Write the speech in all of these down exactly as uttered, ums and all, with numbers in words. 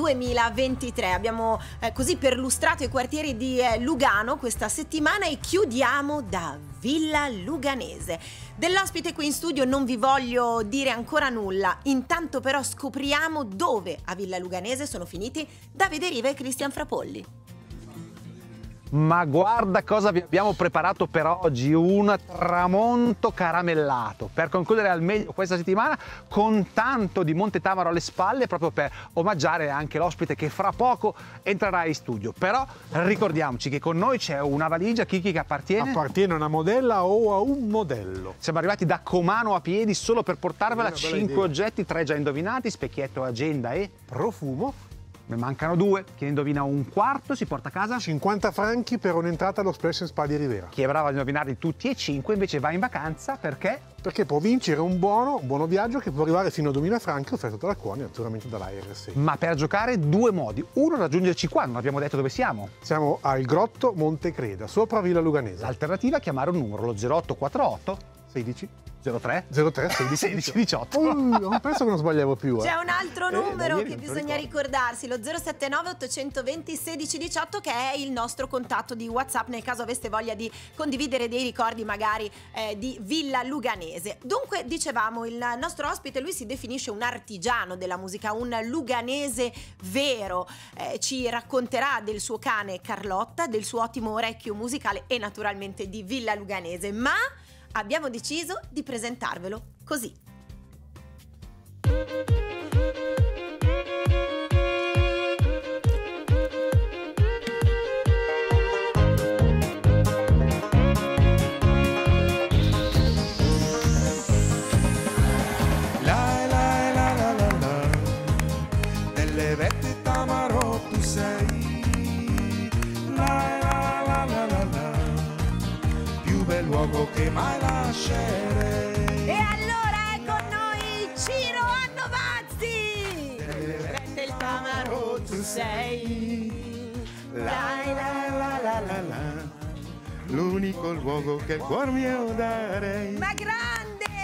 duemilaventitré. Abbiamo eh, così perlustrato i quartieri di eh, Lugano questa settimana e chiudiamo da Villa Luganese. Dell'ospite qui in studio non vi voglio dire ancora nulla, intanto però scopriamo dove a Villa Luganese sono finiti Davide Riva e Cristian Frapolli. Ma guarda cosa vi abbiamo preparato per oggi, un tramonto caramellato per concludere al meglio questa settimana con tanto di Monte Tamaro alle spalle, proprio per omaggiare anche l'ospite che fra poco entrerà in studio. Però ricordiamoci che con noi c'è una valigia, Kiki, che appartiene appartiene a una modella o a un modello. Siamo arrivati da Comano a piedi solo per portarvela, cinque oggetti, tre già indovinati, specchietto, agenda e profumo. Ne mancano due, chi ne indovina un quarto si porta a casa cinquanta franchi per un'entrata allo Splash Spa di Rivera. Chi è bravo a indovinarli tutti e cinque invece va in vacanza perché? Perché può vincere un buono, un buono viaggio che può arrivare fino a duemila franchi offerto dalla Cuoni, naturalmente dall'A R S. Ma per giocare due modi. Uno, raggiungerci qua, non abbiamo detto dove siamo. Siamo al Grotto Monte Creda, sopra Villa Luganese. L'alternativa è chiamare un numero, lo zero otto quattro otto sedici zero tre zero tre sedici diciotto. Uh, penso che non sbagliavo più. C'è eh. un altro numero eh, che non bisogna ricordo. ricordarsi, lo zero sette nove otto due zero uno sei uno otto, che è il nostro contatto di WhatsApp nel caso aveste voglia di condividere dei ricordi magari eh, di Villa Luganese. Dunque, dicevamo, il nostro ospite, lui si definisce un artigiano della musica, un luganese vero. Eh, ci racconterà del suo cane Carlotta, del suo ottimo orecchio musicale e naturalmente di Villa Luganese, ma abbiamo deciso di presentarvelo così. La la la la la la, delle vette Tamaro tu sei. La la la la la la, più bel luogo che mai lascerei. E allora è con noi Ciro Annovazzi. Vette il Tamaro tu sei. La la la la la la, l'unico luogo che il cuor mio darei. Ma grande!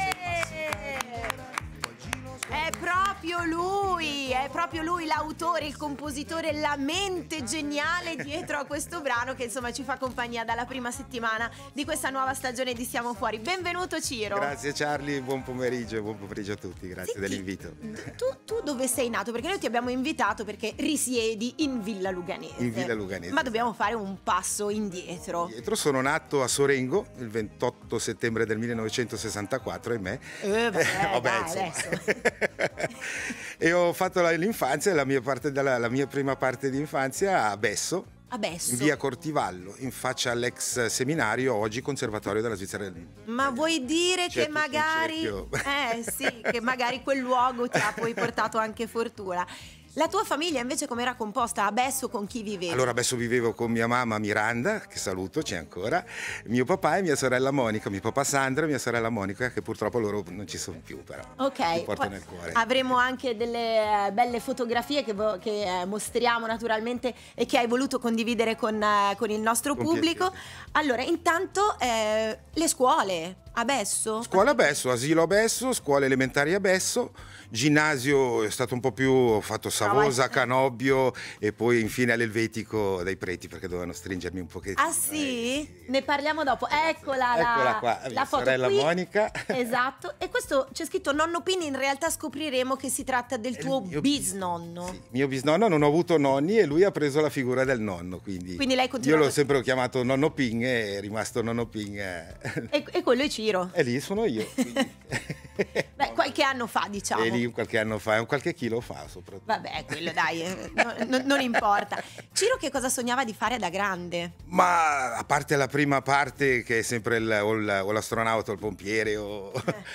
È proprio lui, è proprio lui l'autore, il compositore, la mente geniale dietro a questo brano che insomma ci fa compagnia dalla prima settimana di questa nuova stagione di Siamo Fuori. Benvenuto Ciro. Grazie Charlie, buon pomeriggio, buon pomeriggio a tutti, grazie Senti, dell'invito. Tu, tu dove sei nato? Perché noi ti abbiamo invitato perché risiedi in Villa Luganese. In Villa Luganese. Ma dobbiamo fare un passo indietro. Dietro sono nato a Sorengo il ventotto settembre del millenovecentosessantaquattro, ahimè. Eh, vabbè, Vabbè, dai, insomma. adesso. E ho fatto la- l'infanzia, la mia, parte della, la mia prima parte di infanzia a Besso, Adesso. in via Cortivallo, in faccia all'ex seminario, oggi conservatorio della Svizzera. Ma vuoi dire C'è che tutto un magari cerchio. eh sì, che magari quel luogo ti ha poi portato anche fortuna. La tua famiglia invece come era composta? A Besso con chi vivevi? Allora adesso vivevo con mia mamma Miranda, che saluto, c'è ancora, mio papà e mia sorella Monica, mio papà Sandra e mia sorella Monica, che purtroppo loro non ci sono più, però Ok, mi porto poi nel cuore. avremo anche delle eh, belle fotografie che, vo- che, eh, mostriamo naturalmente e che hai voluto condividere con, eh, con il nostro Con pubblico. piacere. Allora, intanto eh, le scuole a Besso? Scuola a Besso, asilo a Besso, scuola elementari a Besso, ginnasio è stato un po' più, ho fatto Savosa, No, eh. Canobbio e poi infine all'Elvetico dai preti perché dovevano stringermi un pochettino. Ah sì? Eh, sì. Ne parliamo dopo. Eccola, la, Eccola qua, la mia foto sorella qui. Monica. Esatto. E questo c'è scritto nonno Pini, in realtà scopriremo che si tratta del È il tuo mio bisnonno. Sì, mio bisnonno, non ho avuto nonni e lui ha preso la figura del nonno, quindi, Quindi lei continua io l'ho così. sempre chiamato nonno Ping e è rimasto nonno Ping eh. E, e quello è Ciro. E lì sono io. quindi. Beh, qualche anno fa, diciamo. E lì qualche anno fa, un qualche chilo fa soprattutto. Vabbè, quello dai, eh, no- no- non importa. Ciro che cosa sognava di fare da grande? Ma a parte la prima parte che è sempre il, o, il- o l'astronauta o il pompiere o,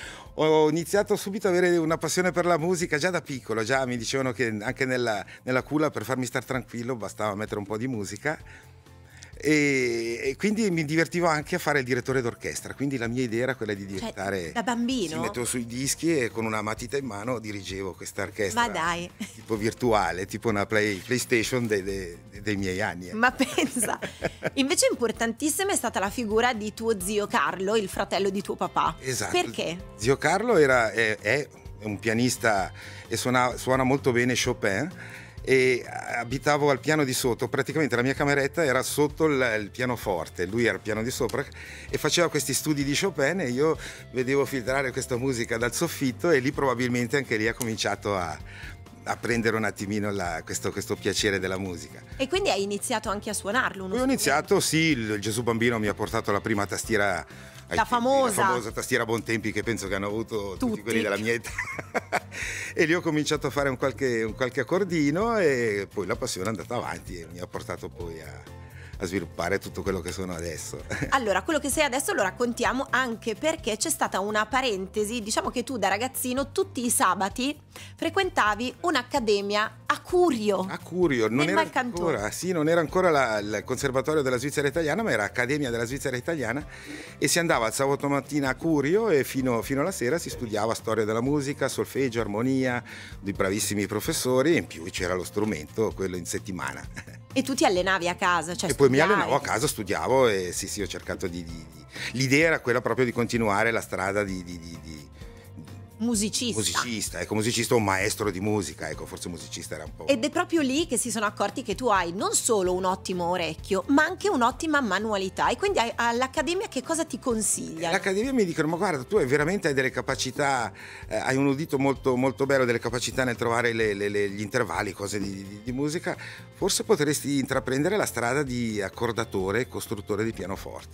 ho iniziato subito ad avere una passione per la musica già da piccolo, già mi dicevano che anche nella, nella culla per farmi star tranquillo bastava mettere un po' di musica. E, e quindi mi divertivo anche a fare il direttore d'orchestra, quindi la mia idea era quella di diventare, Cioè, da bambino? si mettevo sui dischi e con una matita in mano dirigevo questa orchestra. Ma dai. Tipo virtuale, tipo una play, PlayStation dei, dei, dei miei anni. eh. Ma pensa, invece importantissima è stata la figura di tuo zio Carlo, il fratello di tuo papà. Esatto. Perché? Zio Carlo era, è, è un pianista e suona, suona molto bene Chopin e abitavo al piano di sotto, praticamente la mia cameretta era sotto il, il pianoforte, lui era al piano di sopra e faceva questi studi di Chopin e io vedevo filtrare questa musica dal soffitto e lì probabilmente anche lì ha cominciato a, a prendere un attimino la, questo, questo piacere della musica. E quindi hai iniziato anche a suonarlo? Poi ho iniziato, sì, il, il Gesù Bambino mi ha portato la prima tastiera, la famosa. la famosa tastiera Bontempi che penso che hanno avuto tutti, tutti quelli della mia età. E lì ho cominciato a fare un qualche, un qualche accordino e poi la passione è andata avanti e mi ha portato poi a, a sviluppare tutto quello che sono adesso. Allora, quello che sei adesso lo raccontiamo anche perché c'è stata una parentesi, diciamo che tu da ragazzino tutti i sabati frequentavi un'accademia a Curio. A Curio, non era ancora, sì, non era ancora la, il Conservatorio della Svizzera Italiana, ma era Accademia della Svizzera Italiana e si andava il sabato mattina a Curio e fino, fino alla sera si studiava storia della musica, solfeggio, armonia, di bravissimi professori e in più c'era lo strumento, quello in settimana. E tu ti allenavi a casa? Cioè e poi studiavi. mi allenavo a casa, studiavo e sì sì ho cercato di... di, di... L'idea era quella proprio di continuare la strada di... di, di, di... Musicista. Musicista, ecco, musicista o un maestro di musica, ecco, forse musicista era un po'. Ed è proprio lì che si sono accorti che tu hai non solo un ottimo orecchio, ma anche un'ottima manualità. E quindi hai- all'accademia che cosa ti consiglia? L'Accademia mi dicono, ma guarda, tu hai veramente hai delle capacità, eh, hai un udito molto, molto bello, delle capacità nel trovare le- le- le- gli intervalli, cose di, di- di musica, forse potresti intraprendere la strada di accordatore e costruttore di pianoforti.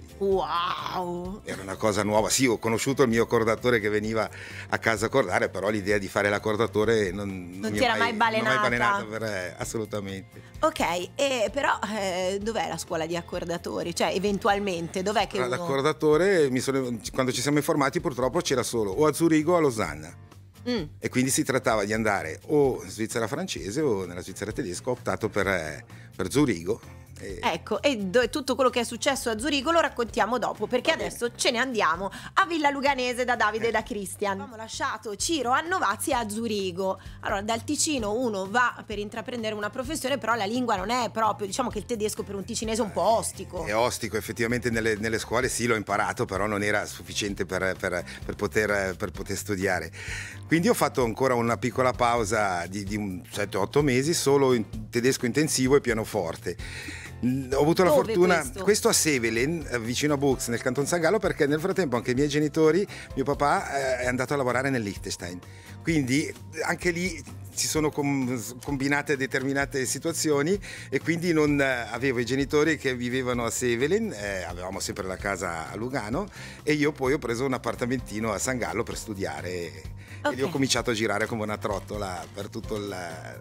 Wow! Era una cosa nuova, sì, ho conosciuto il mio accordatore che veniva a casa a accordare, però l'idea di fare l'accordatore non, Non mi ti è era mai non mi è balenata. balenata per, eh, assolutamente. Ok, e però eh, dov'è la scuola di accordatori? Cioè, eventualmente, dov'è che uno... L'accordatore, mi sono, quando ci siamo informati, purtroppo c'era solo o a Zurigo o a Losanna. Mm. E quindi si trattava di andare o in Svizzera francese o nella Svizzera tedesca. Ho optato per, eh, per Zurigo. E... Ecco, e do- tutto quello che è successo a Zurigo lo raccontiamo dopo, perché adesso ce ne andiamo a Villa Luganese da Davide e da Christian. Abbiamo lasciato Ciro a Novazzi a Zurigo. Allora, dal Ticino uno va per intraprendere una professione, però la lingua non è proprio, diciamo che il tedesco per un ticinese è un po' ostico. È ostico, effettivamente nelle, nelle scuole sì, l'ho imparato, però non era sufficiente per, per, per, poter, per poter studiare. Quindi ho fatto ancora una piccola pausa di, di sette otto mesi, solo in tedesco intensivo e pianoforte. Ho avuto la Dove fortuna, questo? questo a Sevelen, vicino a Bux, nel Canton San Gallo, perché nel frattempo anche i miei genitori, mio papà eh, è andato a lavorare nel Liechtenstein, quindi anche lì si sono com- combinate determinate situazioni e quindi non eh, avevo i genitori che vivevano a Sevelen, eh, avevamo sempre la casa a Lugano e io poi ho preso un appartamentino a San Gallo per studiare Ok. e lì ho cominciato a girare come una trottola per tutto il,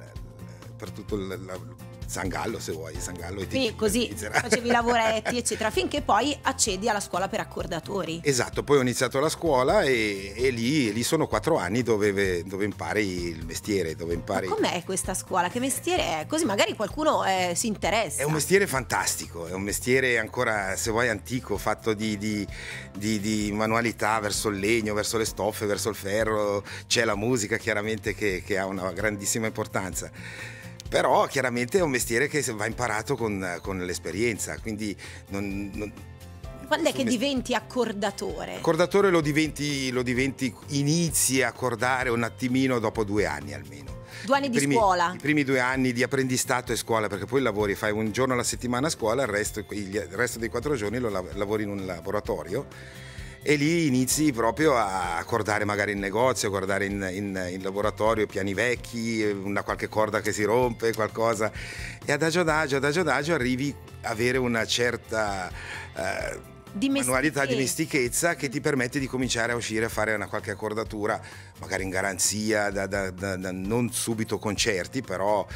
per tutto il, la- San Gallo, se vuoi, San Gallo e Quindi Ticino, così Svizzera. facevi lavoretti eccetera, finché poi accedi alla scuola per accordatori. Esatto, poi ho iniziato la scuola e, e lì, lì sono quattro anni dove, dove impari il mestiere, dove impari... Ma com'è questa scuola? Che mestiere è? Così magari qualcuno eh, si interessa. È un mestiere fantastico, è un mestiere ancora, se vuoi, antico, fatto di, di, di, di manualità verso il legno, verso le stoffe, verso il ferro, c'è la musica chiaramente che, che ha una grandissima importanza. Però chiaramente è un mestiere che va imparato con, con l'esperienza, quindi non... non Quando è che Insomma, diventi accordatore? accordatore lo diventi, lo diventi, inizi a accordare un attimino dopo due anni almeno. Due anni I di primi, scuola? I primi due anni di apprendistato e scuola, perché poi lavori, fai un giorno alla settimana a scuola, il resto, il resto dei quattro giorni lo lav- lavori in un laboratorio. E lì inizi proprio a accordare magari in negozio, a guardare in, in, in laboratorio piani vecchi, una qualche corda che si rompe, qualcosa. E adagio adagio, adagio adagio arrivi a avere una certa eh, manualità, dimestichezza che ti permette di cominciare a uscire a fare una qualche accordatura, magari in garanzia, da, da, da, da non subito concerti, però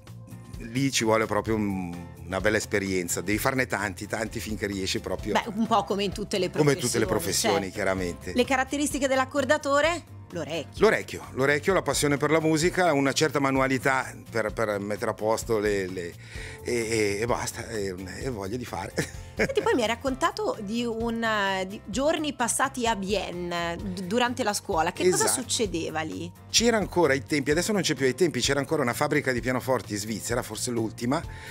lì ci vuole proprio un, una bella esperienza, devi farne tanti, tanti finché riesci proprio. Beh, un po' come in tutte le professioni. Come tutte le professioni, certo. chiaramente. Le caratteristiche dell'accordatore? L'orecchio. L'orecchio, l'orecchio, la passione per la musica, una certa manualità per, per mettere a posto le, le, e, e, e basta, e, e voglia di fare. Senti, poi mi hai raccontato di, un, di giorni passati a Bienne d- durante la scuola. Che cosa Esatto. succedeva lì? C'era ancora ai tempi, adesso non c'è più ai tempi, c'era ancora una fabbrica di pianoforti in Svizzera, forse l'ultima,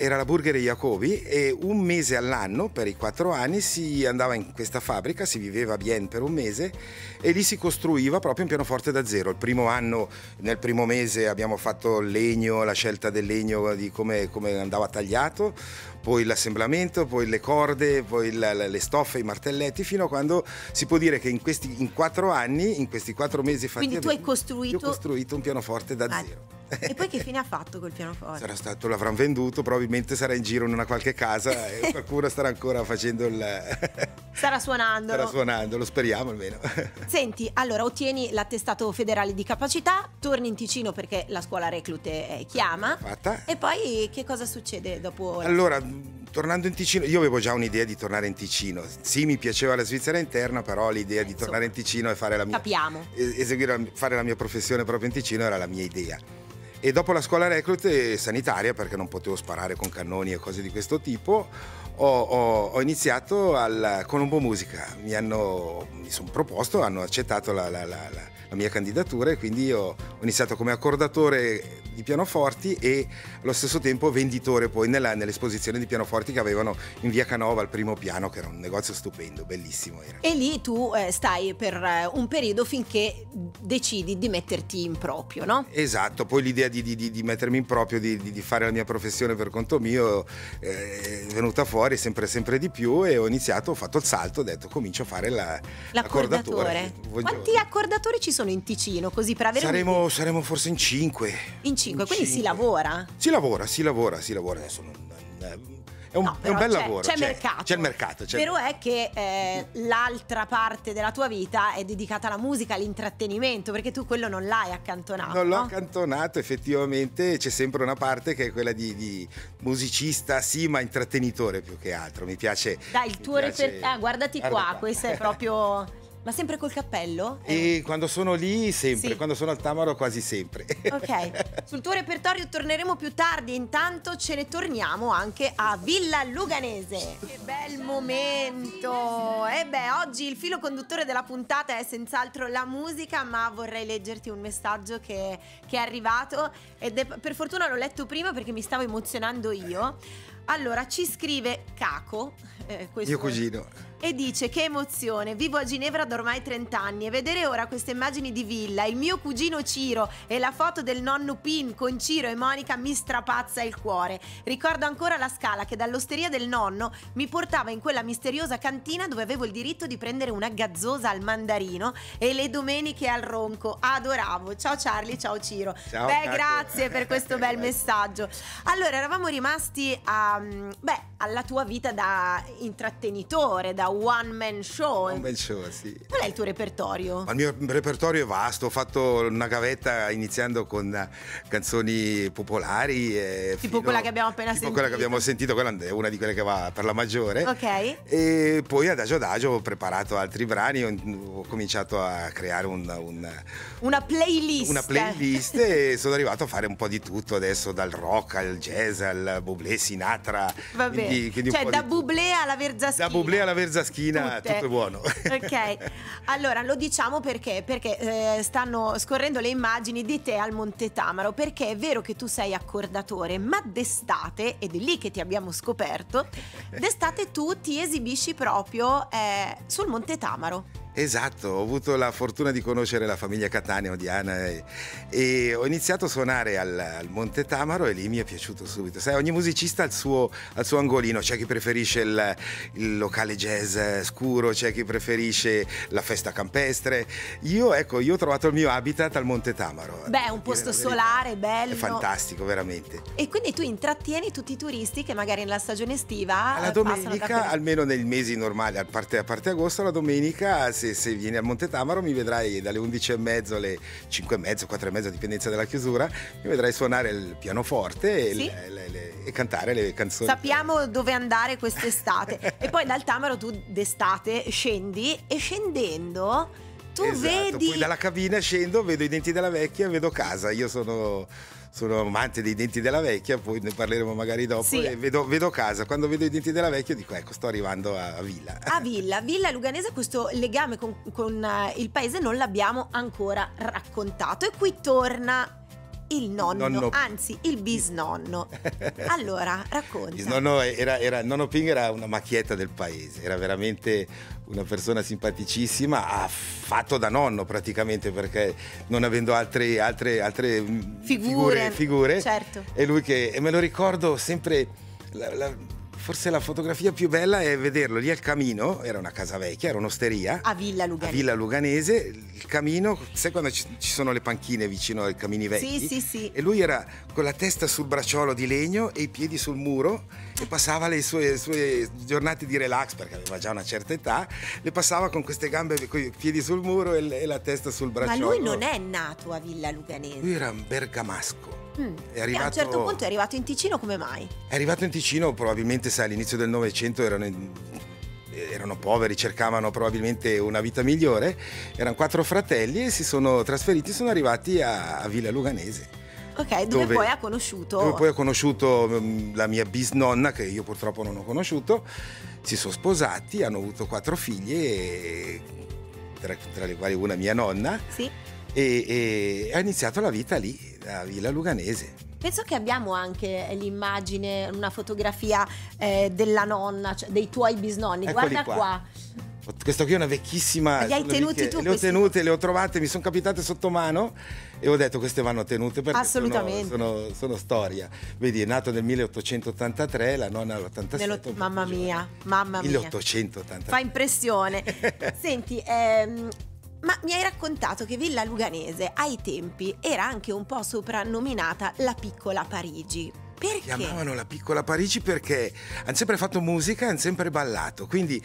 era la Burger Jacobi, e un mese all'anno per i quattro anni si andava in questa fabbrica, si viveva a Bienne per un mese e lì si costruiva proprio un pianoforte da zero. Il primo anno, nel primo mese abbiamo fatto il legno, la scelta del legno, di come, come andava tagliato, poi l'assemblamento, poi le corde, poi la, la, le stoffe, i martelletti, fino a quando si può dire che in questi in quattro anni, in questi quattro mesi fatti Quindi tu hai costruito... io ho costruito un pianoforte da Ah. zero. E poi che fine ha fatto quel pianoforte? Sarà stato, l'avranno venduto, probabilmente sarà in giro in una qualche casa e qualcuno starà ancora facendo il... Starà suonando. starà suonando, lo speriamo almeno. Senti, allora ottieni l'attestato federale di capacità, torni in Ticino perché la scuola reclute eh, chiama. Fatta. E poi che cosa succede dopo? Allora, tornando in Ticino, io avevo già un'idea di tornare in Ticino. Sì, mi piaceva la Svizzera interna, però l'idea di tornare in Ticino e fare la mia... Capiamo. eseguire, fare la mia professione proprio in Ticino era la mia idea. E dopo la scuola reclute sanitaria, perché non potevo sparare con cannoni e cose di questo tipo, ho, ho, ho iniziato al Colombo Musica. Mi hanno, mi sono proposto, hanno accettato la, la, la, la, la mia candidatura, e quindi io ho iniziato come accordatore di pianoforti e allo stesso tempo venditore poi nella, nell'esposizione di pianoforti che avevano in via Canova al primo piano, che era un negozio stupendo, bellissimo era. E lì tu eh, stai per eh, un periodo finché decidi di metterti in proprio, no? Esatto, poi l'idea di, di, di mettermi in proprio, di, di fare la mia professione per conto mio eh, è venuta fuori sempre, sempre di più, e ho iniziato, ho fatto il salto, ho detto comincio a fare la, L'accordatore. l'accordatore. Quanti accordatori ci sono in Ticino? Così per avere Saremo, saremo forse in cinque. in cinque, in quindi si cinque. lavora. Si lavora, si lavora, si lavora. Adesso non, non- è un, No, è un però bel c'è- lavoro. C'è, mercato. C'è il mercato. C'è Vero è che eh, l'altra parte della tua vita è dedicata alla musica, all'intrattenimento, perché tu quello non l'hai accantonato. Non l'ho no? accantonato, effettivamente c'è sempre una parte che è quella di, di musicista, sì, ma intrattenitore più che altro. Mi piace. Dai, il mi tuo piace- repertorio. Ah, guardati Guarda qua, questo è proprio. Ma sempre col cappello? Eh. E quando sono lì, sempre. Sì. Quando sono al Tamaro, quasi sempre. Ok, sul tuo repertorio torneremo più tardi, intanto ce ne torniamo anche a Villa Luganese. Che bel momento! E beh, oggi il filo conduttore della puntata è senz'altro la musica, ma vorrei leggerti un messaggio che, che è arrivato ed è, per fortuna l'ho letto prima perché mi stavo emozionando io. Allora, ci scrive Caco, eh, questo Mio cugino. e dice: che emozione, vivo a Ginevra da ormai trenta anni e vedere ora queste immagini di Villa, il mio cugino Ciro e la foto del nonno Pin con Ciro e Monica mi strapazza il cuore. Ricordo ancora la scala che dall'osteria del nonno mi portava in quella misteriosa cantina dove avevo il diritto di prendere una gazzosa al mandarino e le domeniche al ronco. Adoravo. Ciao Charlie, ciao Ciro. Ciao, Beh, Caco. grazie per questo bel messaggio. Allora, eravamo rimasti a, beh, alla tua vita da intrattenitore, da one man show. Un bel show, sì. Qual è il tuo repertorio? Ma il mio repertorio è vasto, ho fatto una gavetta iniziando con eh, canzoni popolari. E Tipo fino- quella che abbiamo appena tipo sentito. quella che abbiamo sentito, quella è una di quelle che va per la maggiore. Ok. E poi adagio adagio ho preparato altri brani, ho, ho cominciato a creare un, un- Una playlist. una playlist e sono arrivato a fare un po' di tutto adesso, dal rock al jazz al Bublé, Sinatra. Va bene. quindi- quindi un Cioè po' da di- Bublé alla Verzaschina. Da Bublé alla Verzaschina, Tutte. tutto è buono. Ok, allora lo diciamo perché Perché eh, stanno scorrendo le immagini di te al Monte Tamaro, perché è vero che tu sei accordatore, ma d'estate, ed è lì che ti abbiamo scoperto, d'estate tu ti esibisci proprio eh, sul Monte Tamaro. Esatto, ho avuto la fortuna di conoscere la famiglia Cattaneo di Anna e, e ho iniziato a suonare al, al Monte Tamaro e lì mi è piaciuto subito. Sai, ogni musicista ha il suo, ha il suo angolino, c'è chi preferisce il, il locale jazz scuro, c'è chi preferisce la festa campestre. Io, ecco, io ho trovato il mio habitat al Monte Tamaro. Beh, è un a dire posto la verità. solare, bello. È fantastico, veramente. E quindi tu intrattieni tutti i turisti che magari nella stagione estiva Alla eh, passano da domenica, quel- almeno nei mesi normali, a parte, a parte agosto, la domenica, se, se vieni al Monte Tamaro mi vedrai dalle undici e mezzo alle cinque e mezzo, quattro e mezzo, a dipendenza della chiusura, mi vedrai suonare il pianoforte e, Sì. le- le- le- e cantare le canzoni. Sappiamo dove andare quest'estate. E poi dal Tamaro tu d'estate scendi e scendendo tu Esatto, vedi poi dalla cabina scendo, vedo i denti della vecchia e vedo casa. Io sono, sono amante dei denti della vecchia, poi ne parleremo magari dopo. Sì. E vedo, vedo casa. Quando vedo i denti della vecchia dico ecco, sto arrivando a, a Villa. a Villa, Villa Luganese. Questo legame con, con eh, il paese non l'abbiamo ancora raccontato e qui torna il nonno, nonno. anzi il bisnonno. Allora, racconta. Il nonno era, era, il nonno Ping era una macchietta del paese, era veramente una persona simpaticissima, ha fatto da nonno praticamente, perché non avendo altre, altre, altre Figure, figure, figure certo. è lui che, e me lo ricordo sempre, la, la, forse la fotografia più bella è vederlo lì al camino, era una casa vecchia, era un'osteria A Villa Luganese. a Villa Luganese, il camino, sai quando ci, ci sono le panchine vicino ai camini vecchi? Sì, sì, sì. E lui era con la testa sul bracciolo di legno e i piedi sul muro e passava le sue, sue giornate di relax, perché aveva già una certa età, le passava con queste gambe, con i piedi sul muro e, e la testa sul Ma bracciolo. lui non è nato a Villa Luganese. Lui era un bergamasco. Mm. È E arrivato, a un certo punto è arrivato in Ticino, come mai? è arrivato in Ticino, probabilmente sai, all'inizio del Novecento erano, in- erano poveri, cercavano probabilmente una vita migliore, erano quattro fratelli e si sono trasferiti, sono arrivati a, a Villa Luganese. Ok, dove, Dove- poi ha conosciuto... Dove poi ho conosciuto mm, la mia bisnonna, che io purtroppo non ho conosciuto, si sono sposati, hanno avuto quattro figlie, e- tra, tra le quali una mia nonna, Sì. e, e ha iniziato la vita lì, a Villa Luganese. Penso che abbiamo anche l'immagine, una fotografia eh, della nonna, cioè dei tuoi bisnonni. Eccoli Guarda qua. qua. Questa qui è una vecchissima. Li hai sono tenuti vecchie- tu Le ho questi? tenute, le ho trovate, mi sono capitate sotto mano e ho detto queste vanno tenute perché sono, Assolutamente. sono, sono storia. Vedi, è nato nel milleottocentottantatré, la nonna all'ottantasette. Nello- un po' mamma più mia, giovane. mamma mia. milleottocentottantatré. Fa impressione. Senti, ehm, ma mi hai raccontato che Villa Luganese ai tempi era anche un po' soprannominata la piccola Parigi. Perché? Chiamavano la piccola Parigi perché hanno sempre fatto musica e hanno sempre ballato, quindi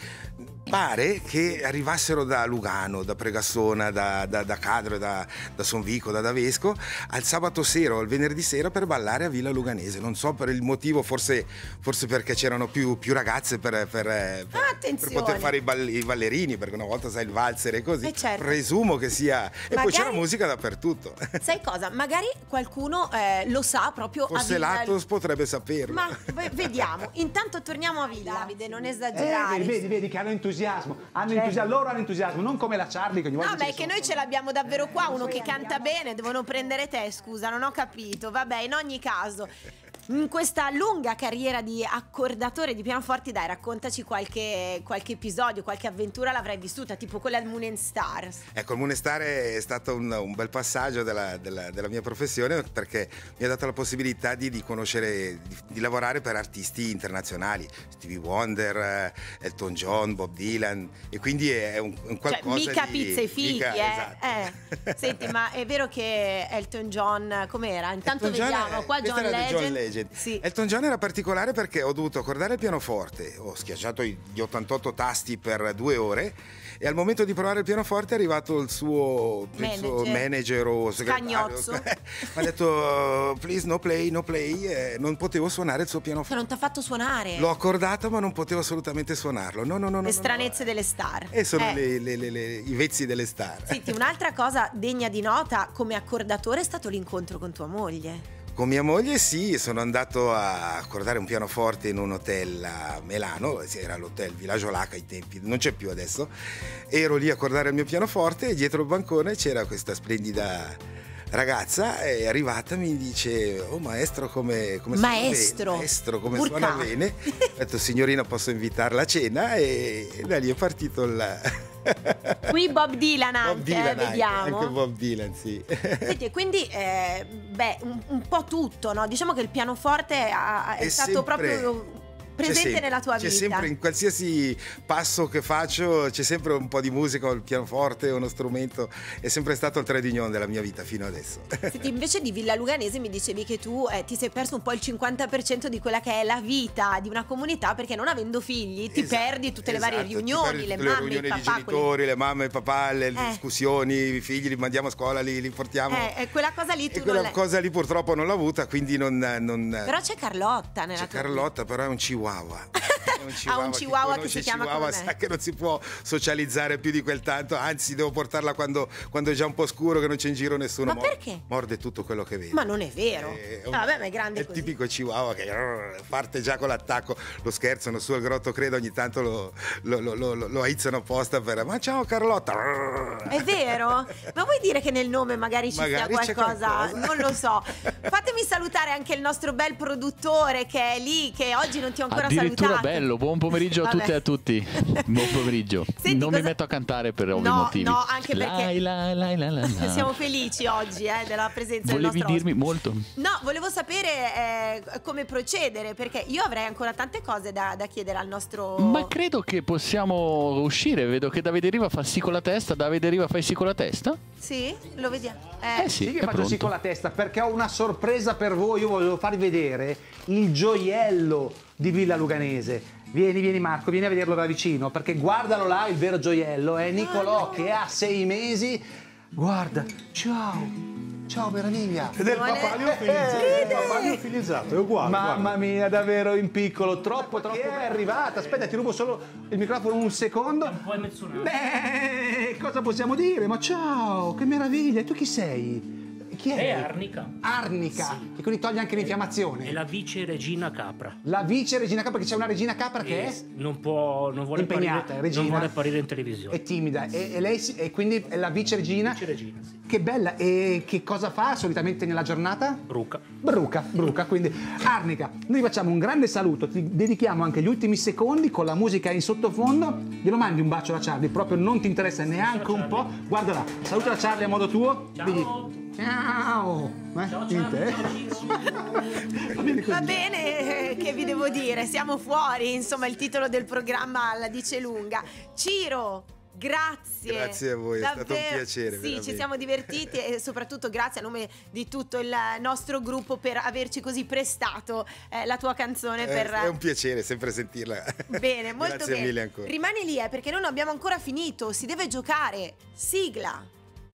pare che arrivassero da Lugano, da Pregassona, da, da, da Cadro, da, da Sonvico, da Davesco al sabato sera o al venerdì sera per ballare a Villa Luganese. Non so per il motivo, forse, forse perché c'erano più, più ragazze per, per, per, per Attenzione. poter fare i, ball- i ballerini, perché una volta sai il valzer e così. Eh, certo. Presumo che sia. E poi Magari- c'era musica dappertutto. Sai cosa? Magari qualcuno eh, lo sa proprio a Forse Villa l'Atos potrebbe saperlo. Ma v- vediamo. Intanto torniamo a Villa. Davide, non Eh, esagerare. vedi, vedi, vedi che hanno entusiasmo, hanno Certo. entusiasmo, loro hanno entusiasmo, non come la Charlie che ogni volta No, beh, dice che che noi ce l'abbiamo davvero qua, uno che canta bene, devono prendere te, scusa, non ho capito. Vabbè, in ogni caso, in questa lunga carriera di accordatore di pianoforti, dai, raccontaci qualche, qualche episodio, qualche avventura l'avrai vissuta, tipo quella al Moon and Stars. Ecco, il Moonestare è stato un, un bel passaggio della, della- della mia professione, perché mi ha dato la possibilità di, di conoscere, di, di lavorare per artisti internazionali, Stevie Wonder, eh, Elton John, Bob Dylan, e quindi è un, un Cioè, qualcosa mica di... pizza e figli, mica- eh. esatto. eh. Senti, ma è vero che Elton John, com'era? Intanto Elton John vediamo, è- qua questa John era di Legend. John Legend. Sì. Elton John era particolare perché ho dovuto accordare il pianoforte, ho schiacciato i- gli ottantotto tasti per due ore e al momento di provare il pianoforte è arrivato il suo penso, Manager. manager o segretario. Scagnozzo. Mi ha detto please no play, no play, e non potevo suonare il suo Cioè, pianoforte. non ti ha fatto suonare L'ho accordato ma non potevo assolutamente suonarlo. No, no, no. no, le no, stranezze no. delle star. E sono Eh. le- le- le- le- i vezzi delle star. Senti, un'altra cosa degna di nota come accordatore è stato l'incontro con tua moglie. Con mia moglie sì, sono andato a accordare un pianoforte in un hotel a Milano, era l'hotel Villaggio Lac ai tempi, non c'è più adesso. Ero lì a accordare il mio pianoforte e dietro il bancone c'era questa splendida ragazza, è arrivata, mi dice "Oh maestro, come, come suona Maestro? bene, maestro come Urca. suona bene". Ho detto "Signorina, posso invitarla a cena?" E, e da lì è partito il Qui Bob Dylan anche, Bob Dylan, eh, anche, vediamo. anche Bob Dylan, sì. Senti, quindi, eh, beh, un, un po' tutto, no? Diciamo che il pianoforte ha- è, È stato sempre- proprio C'è presente sempre- nella tua c'è vita. sempre, in qualsiasi passo che faccio, c'è sempre un po' di musica, o il pianoforte, uno strumento. È sempre stato il trade union della mia vita fino adesso. Senti, invece di Villa Luganese mi dicevi che tu eh, ti sei perso un po' il cinquanta per cento di quella che è la vita di una comunità, perché non avendo figli ti Esatto, perdi tutte le varie esatto, ti riunioni, perdi le tutte mamme, riunioni i di papà. genitori, le mamme, il papà, le Eh. discussioni, i figli li mandiamo a scuola, li, li portiamo. quelli- Eh, eh, quella cosa lì tu e non quella l'hai. cosa lì purtroppo non l'ho avuta, quindi non... non- Però c'è Carlotta nella c'è tua Carlotta, però è un chihuahua. un Ha un chihuahua che conosce si chiama Chihuahua come me. sa che non si può socializzare più di quel tanto, anzi devo portarla quando, quando è già un po' scuro, che non c'è in giro nessuno. Ma Mor- perché? Morde tutto quello che vede. Ma non è vero. È un- Ah, vabbè, ma è grande È così. tipico Chihuahua che rrr, parte già con l'attacco, lo scherzano su al grotto, credo ogni tanto lo, lo, lo, lo, lo aizzano apposta per ma ciao Carlotta. Rrr. È vero? Ma vuoi dire che nel nome magari ci Magari sia c'è qualcosa? qualcosa. Non lo so. Fatemi salutare anche il nostro bel produttore che è lì, che oggi non ti ho ancora Addirittura salutato. bello, buon pomeriggio a Vabbè. tutte e a tutti. Buon pomeriggio. Senti, non cosa- mi metto a cantare per ovvi No, motivi. no, anche perché- Lai, lai, lai, lai, lai, lai. Siamo felici oggi eh, della presenza Volevi del nostro dirmi ospite. molto? No, volevo sapere eh, come procedere, perché io avrei ancora tante cose da, da chiedere al nostro... Ma credo che possiamo uscire. Vedo che Davide Riva fa sì con la testa. Davide Riva fai sì con la testa? Sì? Lo vediamo. Eh, Eh sì, Sì che è faccio sì pronto. con la testa perché ho una sorpresa per voi. Io voglio farvi vedere il gioiello di Villa Luganese. Vieni, vieni Marco, vieni a vederlo da vicino perché guardalo là, il vero gioiello è Nicolò che ha sei mesi. Guarda, ciao, ciao meraviglia. Ed è il Vuole- papà liofilizzato. Ride! Il papà liofilizzato, è uguale. Mamma guarda. mia, davvero in piccolo, troppo, troppo. Che è arrivata? Aspetta, ti rubo solo il microfono un secondo. Beh, cosa possiamo dire? Ma ciao, che meraviglia. E tu chi sei? Chi è? È Arnica. Arnica, che quindi toglie anche l'infiammazione. È la vice regina capra. La vice regina capra, perché c'è una regina capra che E è non può, non vuole impegnata, apparire, regina. non vuole apparire in televisione. è timida e, e lei si- e quindi è la vice regina. Vice regina, sì. Che bella. E che cosa fa solitamente nella giornata? Bruca. Bruca, bruca, quindi Arnica, noi facciamo un grande saluto, ti dedichiamo anche gli ultimi secondi con la musica in sottofondo, glielo mandi un bacio alla Charlie, proprio non ti interessa neanche un po', guarda là, saluta la Charlie a modo tuo, Ciao. Vedi? Ciao, eh? Ciao, Niente, eh? Va bene così. Va bene, eh, che vi devo dire, siamo fuori, insomma il titolo del programma la dice lunga. Ciro, grazie. Grazie a voi, è stato un Davvero. piacere, Sì, veramente. ci siamo divertiti e soprattutto grazie a nome di tutto il nostro gruppo per averci così prestato eh, la tua canzone. Eh, per... È un piacere sempre sentirla. Bene, molto Grazie bene. mille ancora. Rimani lì eh, perché noi non abbiamo ancora finito, si deve giocare. Sigla.